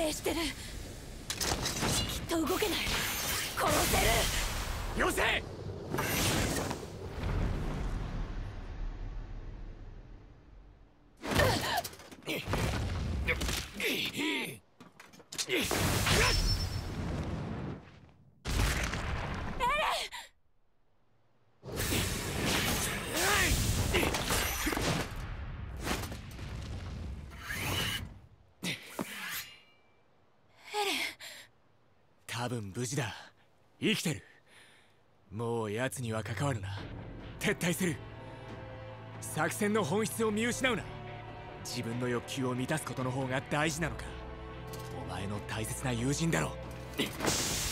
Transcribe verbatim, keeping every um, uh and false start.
命してる。きっと動けない。殺せる。 よせ。多分無事だ。生きてる。もう奴には関わるな。撤退する。作戦の本質を見失うな。自分の欲求を満たすことの方が大事なのか。お前の大切な友人だろう。